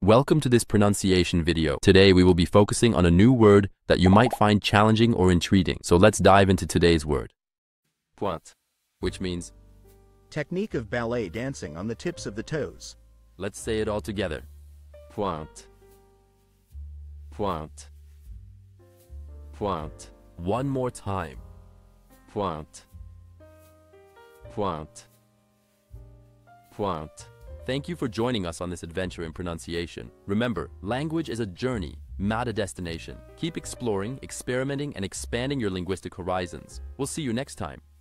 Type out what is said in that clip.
Welcome to this pronunciation video. Today we will be focusing on a new word that you might find challenging or intriguing. So let's dive into today's word. Pointe, which means technique of ballet dancing on the tips of the toes. Let's say it all together. Pointe. Pointe. Pointe. One more time. Pointe. Pointe. Pointe. Thank you for joining us on this adventure in pronunciation. Remember, language is a journey, not a destination. Keep exploring, experimenting, and expanding your linguistic horizons. We'll see you next time.